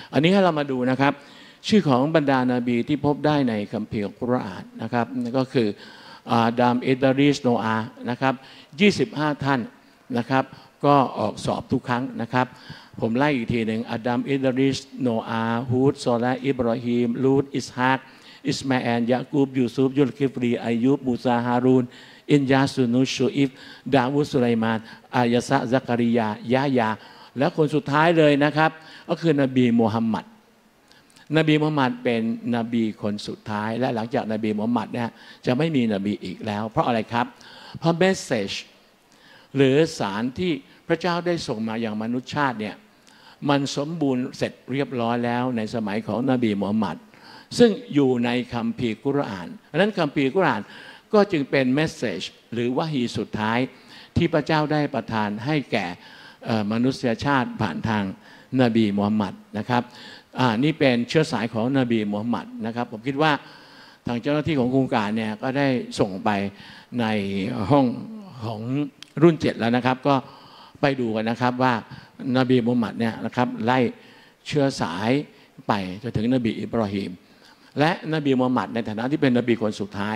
อันนี้ให้เรามาดูนะครับชื่อของบรรดานาบีที่พบได้ในคัมภีร์กุรอานนะครับนั่นก็คืออาดัม อิดริส โนอาห์นะครับ25ท่านนะครับก็ออกสอบทุกครั้งนะครับผมไล่อีกทีหนึ่งอาดัม อิดริส โนอาห์ ฮูด ซอละห์ อิบราฮิม ลูต อิสฮาก อิสมาอีล ยะกูบ ยูซุฟ ยุลคิฟรี อายุบ มูซา ฮารูน อินยาสุนุช ชูอิฟ ดาวูด สุไลมาน อายะซะ ซักริยา ยะยาและคนสุดท้ายเลยนะครับก็คือนบีมูฮัมหมัดนบีมูฮัมหมัดเป็นนบีคนสุดท้ายและหลังจากนบีมูฮัมหมัดเนี่ยจะไม่มีนบีอีกแล้วเพราะอะไรครับเพราะเมสเซจหรือสารที่พระเจ้าได้ส่งมาอย่างมนุษยชาติเนี่ยมันสมบูรณ์เสร็จเรียบร้อยแล้วในสมัยของนบีมูฮัมหมัดซึ่งอยู่ในคัมภีร์กุรอานดังนั้นคัมภีร์กุรอานก็จึงเป็นเมสเซจหรือวะฮีสุดท้ายที่พระเจ้าได้ประทานให้แก่มนุษยชาติผ่านทางนบีมูฮัมหมัดนะครับนี่เป็นเชื้อสายของนบีมูฮัมหมัดนะครับผมคิดว่าทางเจ้าหน้าที่ของโครงการเนี่ยก็ได้ส่งไปในห้องของรุ่น7แล้วนะครับก็ไปดูกันนะครับว่านบีมูฮัมหมัดเนี่ยนะครับไล่เชื้อสายไปจนถึงนบีอิบราฮิมและนบีมูฮัมหมัดในฐานะที่เป็นนบีคนสุดท้าย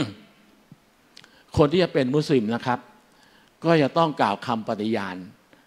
คนที่จะเป็นมุสลิมนะครับก็จะต้องกล่าวคำปฏิญาณ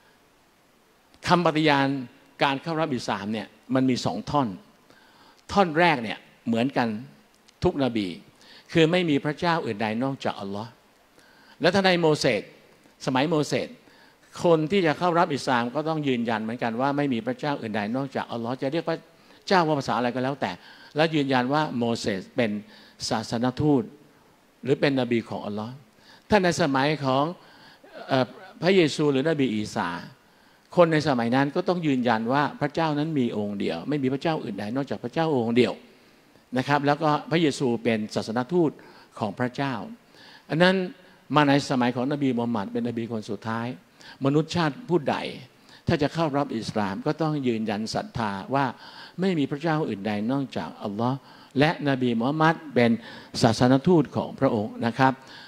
การเข้ารับอิสลามเนี่ยมันมี2ท่อนแรกเนี่ยเหมือนกันทุกนบีคือไม่มีพระเจ้าอื่นใดนอกจากอัลลอฮ์และท่านในโมเสสสมัยโมเสสคนที่จะเข้ารับอิสลามก็ต้องยืนยันเหมือนกันว่าไม่มีพระเจ้าอื่นใดนอกจากอัลลอฮ์จะเรียกว่าเจ้าว่าภาษาอะไรก็แล้วแต่และยืนยันว่าโมเสสเป็นศาสนทูตหรือเป็นนบีของอัลลอฮ์ท่านในสมัยของพระเยซูหรือนบีอีสาคนในสมัยนั้นก็ต้องยืนยันว่าพระเจ้านั้นมีองค์เดียวไม่มีพระเจ้าอื่นใดนอกจากพระเจ้าองค์เดียวนะครับแล้วก็พระเยซูเป็นศาสนทูตของพระเจ้าอันนั้นมาในสมัยของนบีมูฮัมหมัดเป็นนบีคนสุดท้ายมนุษยชาติผู้ใดถ้าจะเข้ารับอิสลามก็ต้องยืนยันศรัทธาว่าไม่มีพระเจ้าอื่นใดนอกจากอัลลอฮ์และนบีมูฮัมมัดเป็นศาสนทูตของพระองค์นะครับ